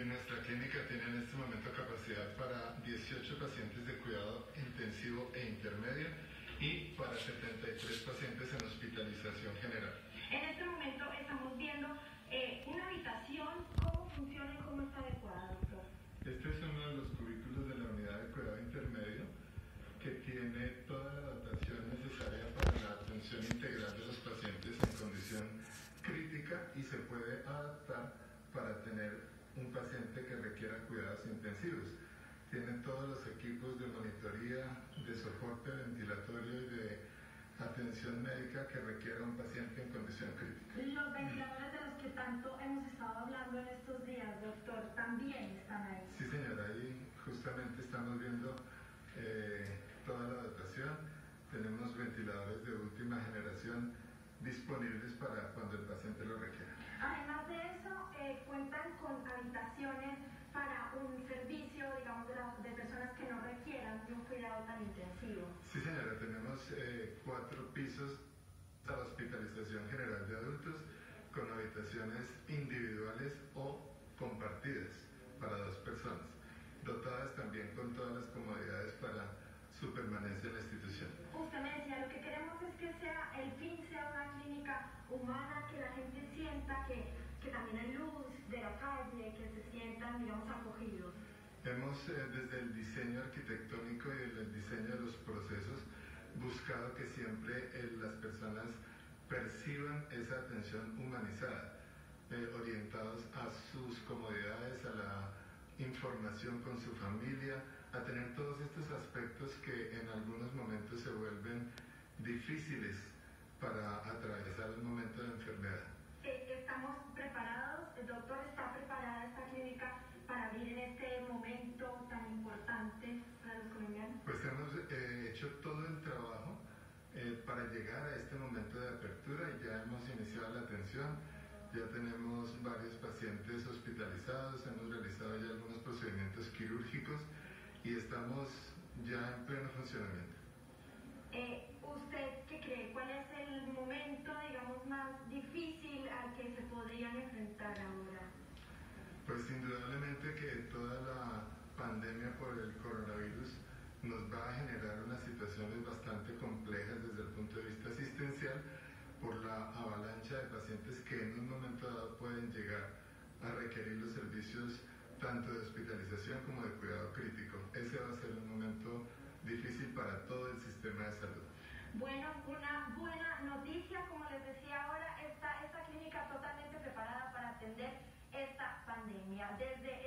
Nuestra clínica tiene en este momento capacidad para 18 pacientes de cuidado intensivo e intermedio y para 73 pacientes en hospitalización general. En este momento estamos viendo una habitación, cómo funciona y cómo está adecuada, doctor. Este es uno de los cubículos de la unidad de cuidado intermedio que tiene toda la dotación necesaria para la atención integral de los pacientes en condición crítica y se puede adaptar para tener un paciente que requiera cuidados intensivos. Tiene todos los equipos de monitoría, de soporte ventilatorio y de atención médica que requiera un paciente en condición crítica. Los ventiladores de los que tanto hemos estado hablando en estos días, doctor, también están ahí. Sí, señora, ahí justamente estamos viendo toda la dotación. Tenemos ventiladores de última generación disponibles para cuando el paciente lo requiera. Además de eso, cuentan con habitaciones para un servicio, digamos, de personas que no requieran de un cuidado tan intensivo. Sí, señora, tenemos 4 pisos para hospitalización general de adultos con habitaciones individuales o compartidas para 2 personas, dotadas también con todas las comodidades para su permanencia en la institución. Usted me decía, lo que queremos es que el fin sea una clínica humana, que la gente sienta que también hay luz de la calle, que se sientan, digamos, acogidos. Hemos, desde el diseño arquitectónico y el diseño de los procesos, buscado que siempre las personas perciban esa atención humanizada, orientados a sus comodidades, a la información con su familia, a tener todos estos aspectos que en algunos momentos se vuelven difíciles para atravesar el momento de enfermedad. Estamos preparados, el doctor está preparada esta clínica para abrir en este momento tan importante para los colombianos. Pues hemos hecho todo el trabajo para llegar a este momento de apertura y ya hemos iniciado la atención. Ya tenemos varios pacientes hospitalizados, hemos realizado ya algunos procedimientos quirúrgicos y estamos ya en pleno funcionamiento. ¿Usted qué cree? ¿Cuál es el momento, digamos, más difícil al que se podrían enfrentar ahora? Pues indudablemente que toda la pandemia por el coronavirus nos va a generar unas situaciones bastante complejas desde el punto de vista asistencial por la avalancha de pacientes que en un momento dado pueden llegar a requerir los servicios tanto de hospitalización como de cuidado crítico. Ese va a ser un momento difícil para todo el sistema de salud. Bueno, una buena noticia, como les decía ahora, esta clínica totalmente preparada para atender esta pandemia. Desde